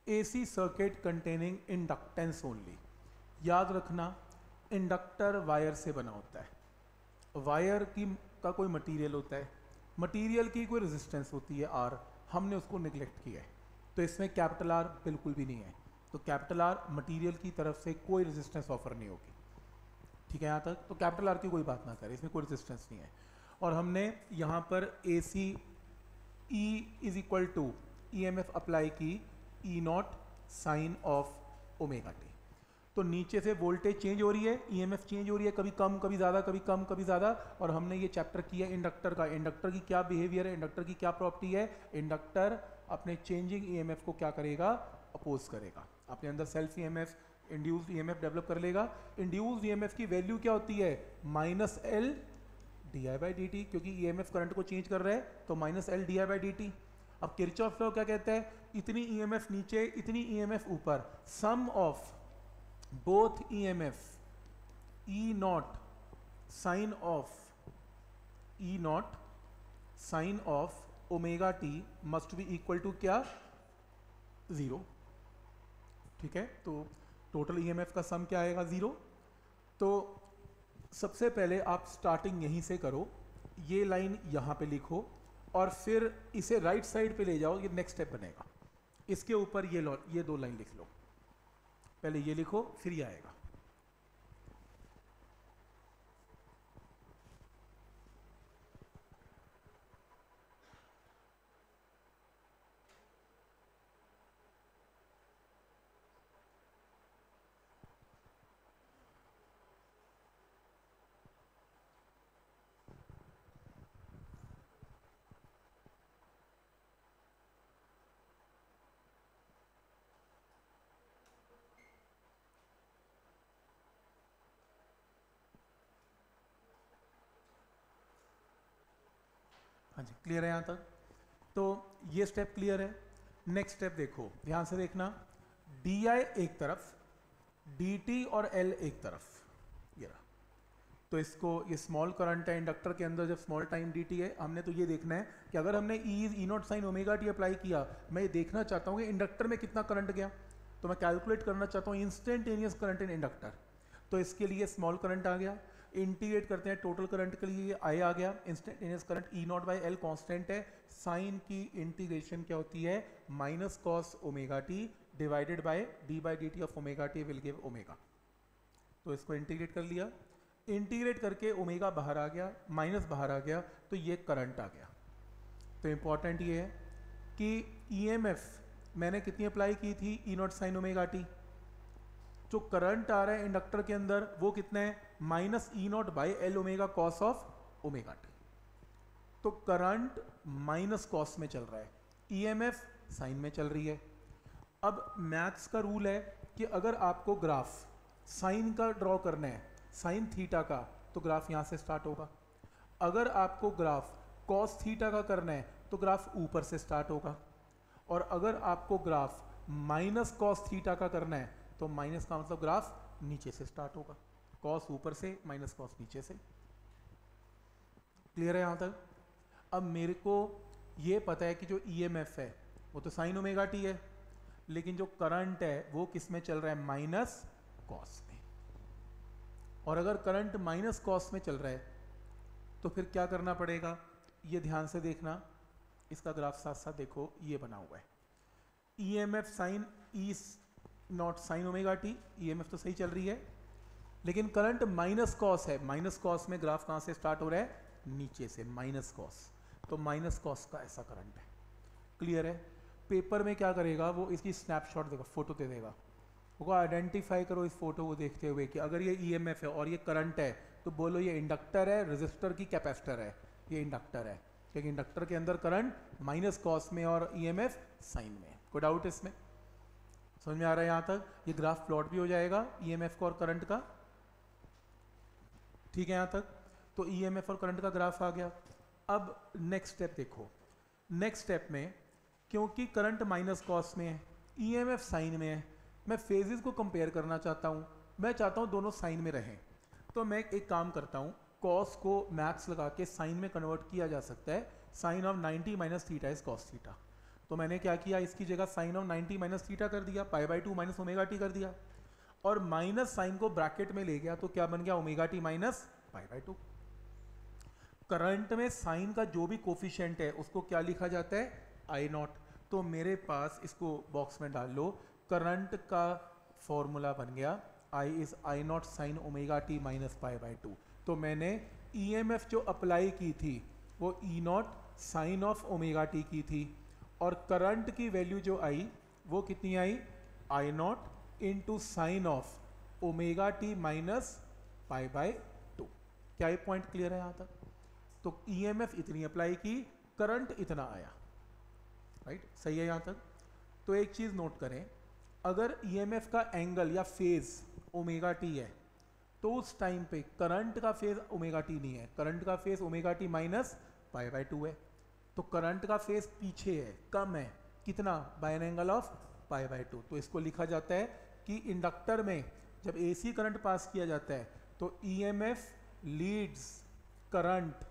AC circuit containing inductance only. याद रखना, inductor wire से बना होता है। वायर की का कोई मटेरियल होता है, मटेरियल की कोई रेजिस्टेंस होती है आर, हमने उसको निगलेक्ट किया है, तो इसमें कैपिटल आर बिल्कुल भी नहीं है। तो कैपिटल आर मटेरियल की तरफ से कोई रेजिस्टेंस ऑफर नहीं होगी। ठीक है यहाँ तक? तो कैपिटल आर की कोई बात ना करें, इसमें कोई रेजिस्टेंस नहीं है। और हमने यहाँ पर A C E is equal to E M F apply की E not sine of omega T. तो नीचे से वोल्टेज चेंज हो रही है, ईएमएफ चेंज हो रही है, कभी कम कभी ज़्यादा, कभी कम कभी ज़्यादा। और हमने ये चैप्टर किया इंडक्टर का। इंडक्टर की क्या बिहेवियर है, इंडक्टर की क्या प्रॉपर्टी है? इंडक्टर अपने चेंजिंग ईएमएफ को क्या करेगा? अपोज करेगा। अपने अंदर self EMF, induced EMF develop कर लेगा। इंड्यूस्ड ईएमएफ की वैल्यू क्या होती है? Minus L D I by D T, क्योंकि ईएमएफ करंट को चेंज कर रहा है, तो minus L D I by D T. अब किरचॉफ लॉ क्या कहता है? इतनी ईएमएफ नीचे, इतनी ईएमएफ ऊपर, sum of both EMF E naught sine of omega t must be equal to क्या? 0। ठीक है, तो टोटल EMF का सम क्या आएगा? 0। तो सबसे पहले आप स्टार्टिंग यहीं से करो, ये लाइन यहाँ पे लिखो और फिर इसे राइट साइड पे ले जाओ, ये नेक्स्ट स्टेप बनेगा। इसके ऊपर ये दो लाइन लिख लो, पहले ये लिखो फिर ये आएगा। हाँ जी, क्लियर है यहाँ तक? तो ये स्टेप क्लियर है। नेक्स्ट स्टेप देखो, ध्यान से देखना। डी आई एक तरफ, डी टी और एल एक तरफ, ये रहा। तो इसको, ये स्मॉल करंट है इंडक्टर के अंदर, जब स्मॉल टाइम डी टी है, हमने तो ये देखना है कि अगर हमने E not sine omega T apply किया, मैं ये देखना चाहता हूँ कि इंडक्टर में कितना करंट गया, तो मैं कैलकुलेट करना चाहता हूँ इंस्टेंटेनियस करंट इन इंडक्टर। तो इसके लिए स्मॉल करंट आ गया, इंटीग्रेट करते हैं टोटल करंट के लिए, आई आ गया। Instantaneous current E not by L constant है, साइन की इंटीग्रेशन क्या होती है? Minus cos omega T divided by D by D T of omega T will give omega. तो इसको इंटीग्रेट कर लिया, इंटीग्रेट करके ओमेगा बाहर आ गया, माइनस बाहर आ गया, तो ये करंट आ गया। तो इंपॉर्टेंट ये है कि ईएमएफ मैंने कितनी अप्लाई की थी? E not sine omega T. जो करंट आ रहा है इंडक्टर के अंदर वो कितना है? Minus E not by L omega cos of omega T. तो करंट माइनस कॉस में चल रहा है, ईएमएफ साइन में चल रही है। अब मैथ्स का रूल है कि अगर आपको ग्राफ साइन का ड्रॉ करना है, साइन थीटा का, तो ग्राफ यहाँ से स्टार्ट होगा। अगर आपको ग्राफ कॉस थीटा का करना है तो ग्राफ ऊपर से स्टार्ट होगा। और अगर आपको ग्राफ माइनस कॉस थीटा का करना है तो माइनस का मतलब ग्राफ नीचे से स्टार्ट होगा, कॉस ऊपर से, माइनस कॉस नीचे से। क्लियर है यहाँ तक? अब मेरे को ये पता है कि जो ईएमएफ है वो तो साइन ओमेगा टी है, लेकिन जो करंट है वो किस में चल रहा है? माइनस कॉस में। और अगर करंट माइनस कॉस में चल रहा है तो फिर क्या करना पड़ेगा? ये ध्यान से देखना, इसका ग्राफ साथ साथ देखो, ये बना हुआ है। EMF sine E not sine omega T, EMF तो सही चल रही है, लेकिन करंट माइनस कॉस है। माइनस कॉस में ग्राफ कहाँ से स्टार्ट हो रहा है? नीचे से, माइनस कॉस। तो माइनस कॉस का ऐसा करंट है। क्लियर है? पेपर में क्या करेगा वो? इसकी स्नैपशॉट देगा, फोटो दे देगा, वो आइडेंटिफाई करो इस फोटो को देखते हुए कि अगर ये ईएमएफ है और ये करंट है तो बोलो ये इंडक्टर है, रेजिस्टर की कैपेसिटर है। ये इंडक्टर है, क्योंकि इंडक्टर के अंदर करंट माइनस कॉस में और ईएमएफ साइन में। कोई डाउट इसमें? समझ में आ रहा है यहाँ तक? ये ग्राफ प्लॉट भी हो जाएगा ईएमएफ का और करंट का। ठीक है यहाँ तक? तो ईएमएफ और करंट का ग्राफ आ गया। अब नेक्स्ट स्टेप देखो। नेक्स्ट स्टेप में क्योंकि करंट माइनस कॉस में है, ईएमएफ साइन में है, मैं फेजेस को कंपेयर करना चाहता हूँ। मैं चाहता हूँ दोनों साइन में रहें, तो मैं एक काम करता हूँ, कॉस को मैक्स लगा के साइन में कन्वर्ट किया जा सकता है। Sine of 90 minus theta is cos theta. तो मैंने क्या किया, इसकी जगह साइन ऑफ 90 माइनस थीटा कर दिया, pi by 2 minus omega T कर दिया, और माइनस साइन को ब्रैकेट में ले गया तो क्या बन गया, omega T minus pi by 2। Current में साइन का जो भी कोफिशिएंट है उसको क्या लिखा जाता है, आई नॉट। तो मेरे पास, इसको बॉक्स में डाल लो, करंट का फॉर्मूला बन गया I is I not sine omega T minus pi by 2। तो मैंने ईएमएफ जो अप्लाई की थी वो E not sine of omega T की थी, और करंट की वैल्यू जो आई वो कितनी आई, I not into sine of omega T minus pi by 2। क्या ये पॉइंट क्लियर है यहाँ तक? तो ईएमएफ इतनी अप्लाई की, करंट इतना आया, राइट? सही है यहाँ तक? तो एक चीज नोट करें, अगर ईएमएफ का एंगल या फेज ओमेगा टी है तो उस टाइम पे करंट का फेज ओमेगा टी नहीं है, करंट का phase omega T minus pi by 2 है। तो करंट का फेज पीछे है, कम है, कितना, by an angle of pi by 2। तो इसको लिखा जाता है कि इंडक्टर में जब एसी करंट पास किया जाता है तो EMF leads current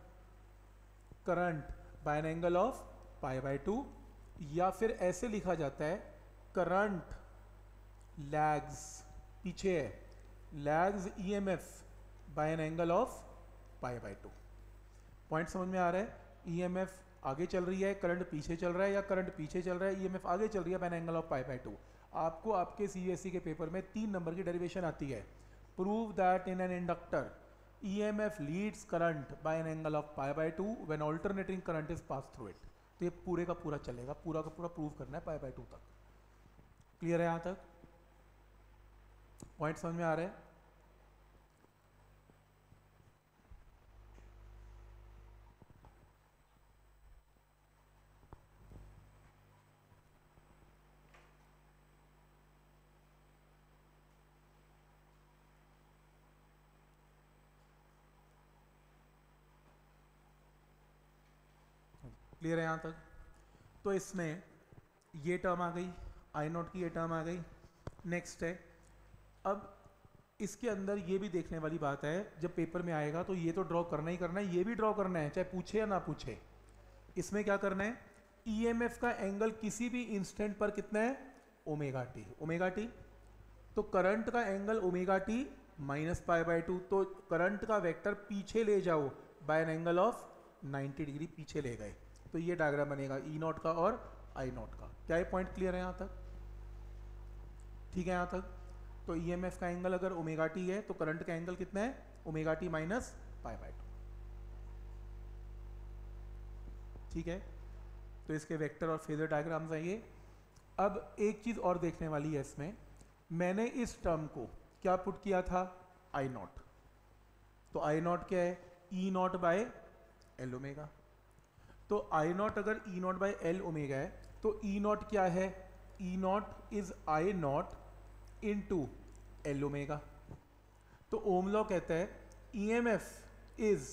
by an angle of pi by 2, या फिर ऐसे लिखा जाता है करंट लैग्स, पीछे है, lags EMF by an angle of pi by 2। Point समझ में आ रहा है? ईएमएफ आगे चल रही है, करंट पीछे चल रहा है, या करंट पीछे चल रहा है, ईएमएफ आगे चल रही है by an angle of pi by 2। आपको आपके सीबीएसई के पेपर में 3 नंबर की डेरिवेशन आती है, prove that in an inductor EMF leads current by an angle of pi by 2 when alternating current is passed through it। तो ये पूरे का पूरा चलेगा, पूरा का पूरा प्रूव करना है पाई बाई 2 तक। क्लियर है यहाँ तक? पॉइंट समझ में आ रहा है? क्लियर है यहाँ तक? तो इसमें ये टर्म आ गई, आई नॉट की ये टर्म आ गई। नेक्स्ट है, अब इसके अंदर ये भी देखने वाली बात है, जब पेपर में आएगा तो ये तो ड्रॉ करना ही करना है, ये भी ड्रॉ करना है, चाहे पूछे या ना पूछे। इसमें क्या करना है, ईएमएफ का एंगल किसी भी इंस्टेंट पर कितना है, ओमेगा टी। ओमेगा टी, तो करंट का angle omega T minus pi by 2, तो करंट का वेक्टर पीछे ले जाओ by an angle of 90 degree पीछे ले गए, तो ये डायग्राम बनेगा ई नॉट का और आई नॉट का। क्या ये पॉइंट क्लियर है यहाँ तक? ठीक है यहाँ तक? तो ईएमएफ का एंगल अगर ओमेगा टी है तो करंट का एंगल कितना है, omega T minus pi by 2। ठीक है, तो इसके वेक्टर और फेजर डायग्राम्स आइए। अब एक चीज और देखने वाली है इसमें, मैंने इस टर्म को क्या पुट किया था, आई नॉट। तो आई नॉट क्या है, E not by L omega. तो आई नॉट अगर E not by L omega है तो ई नॉट क्या है, E not is I not into L omega. तो ओम लॉ कहता है ईएमएफ इज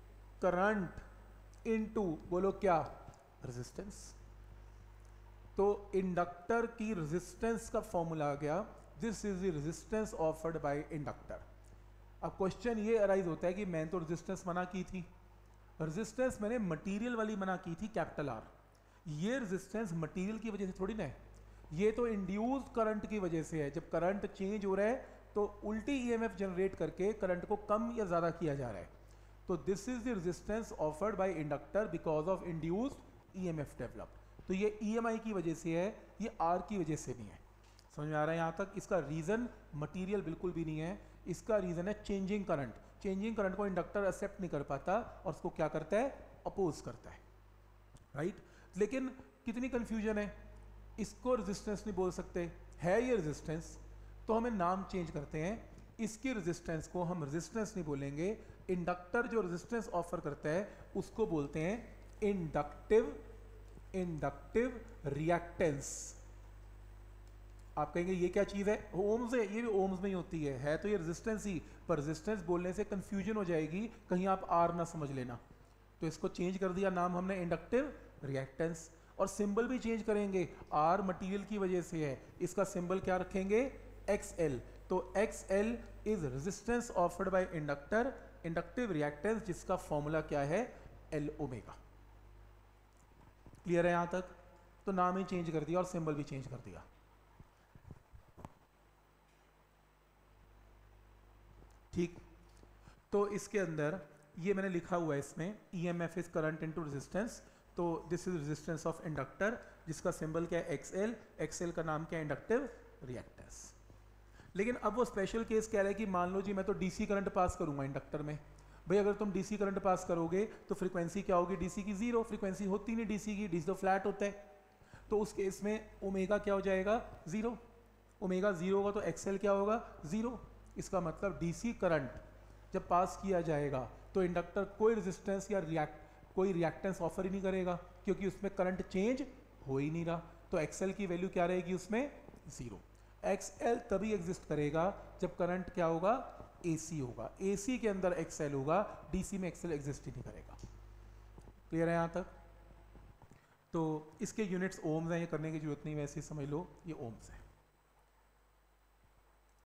करंट इनटू, बोलो क्या, रेजिस्टेंस। तो इंडक्टर की रेजिस्टेंस का फॉर्मूला आ गया, this is the resistance offered by inductor. अब क्वेश्चन ये अराइज होता है कि मैंने तो रेजिस्टेंस मना की थी, रेजिस्टेंस मैंने मटेरियल वाली मना की थी, कैपिटल आर। ये रेजिस्टेंस मटेरियल की वजह से थोड़ी ना है, ये तो इंड्यूस्ड करंट की वजह से है। जब करंट चेंज हो रहा है तो उल्टी ईएमएफ जनरेट करके करंट को कम या ज्यादा किया जा रहा है। तो this is the resistance offered by inductor because of induced EMF developed. तो ये ईएमआई की वजह से है, ये आर की वजह से नहीं है। समझ में आ रहा है यहाँ तक? इसका रीजन मटेरियल बिल्कुल भी नहीं है, इसका रीजन है चेंजिंग करंट। चेंजिंग करंट को इंडक्टर एक्सेप्ट नहीं कर पाता और उसको क्या करता है, अपोज करता है, राइट? लेकिन कितनी कंफ्यूजन है, इसको रेजिस्टेंस नहीं बोल सकते, है ये रेजिस्टेंस, तो हमें नाम चेंज करते हैं, इसकी रेजिस्टेंस को हम रेजिस्टेंस नहीं बोलेंगे, इंडक्टर जो रेजिस्टेंस ऑफर करता है उसको बोलते हैं इंडक्टिव रिएक्टेंस। आप कहेंगे ये क्या चीज है, ओम्स है, ये भी ओम्स में ही होती है तो ये रेजिस्टेंस ही, पर रेजिस्टेंस बोलने से कंफ्यूजन हो जाएगी, कहीं आप आर ना समझ लेना। तो इसको चेंज कर दिया नाम हमने इंडक्टिव रिएक्टेंस, और सिंबल भी चेंज करेंगे, आर मटेरियल की वजह से है, इसका सिंबल क्या रखेंगे, XL। तो XL is resistance offered by inductor, inductive reactance जिसका फॉर्मूला क्या है, L ओमेगा। क्लियर है यहां तक? तो नाम ही चेंज कर दिया और सिंबल भी चेंज कर दिया। ठीक, तो इसके अंदर ये मैंने लिखा हुआ है इसमें, EMF is current into resistance, तो this is resistance of inductor जिसका सिंबल क्या है XL, XL का नाम क्या है इंडक्टिव रिएक्टेंस। लेकिन अब वो स्पेशल केस कह रहा है कि मान लो जी मैं तो डीसी करंट पास करूंगा इंडक्टर में। भाई अगर तुम डीसी करंट पास करोगे तो फ्रीक्वेंसी क्या होगी डीसी की, जीरो, फ्रीक्वेंसी होती नहीं डीसी की, डीसी तो फ्लैट होता है। तो उस केस में ओमेगा क्या हो जाएगा, जीरो। ओमेगा जीरो होगा तो एक्सएल क्या होगा, जीरो। इसका मतलब डीसी करंट जब पास किया जाएगा तो इंडक्टर कोई रेजिस्टेंस या कोई रिएक्टेंस ऑफर ही नहीं करेगा, क्योंकि उसमें करंट चेंज हो ही नहीं रहा। तो एक्सएल की वैल्यू क्या रहेगी उसमें, जीरो। एक्सएल तभी एग्जिस्ट करेगा जब करंट क्या होगा, एसी होगा। एसी के अंदर एक्सएल होगा, डीसी में एक्सएल एग्जिस्ट ही नहीं करेगा। क्लियर है यहाँ तक? तो इसके यूनिट्स ओम्स हैं, ये करने की जरूरत नहीं, वैसे ही समझ लो ये ओम्स है।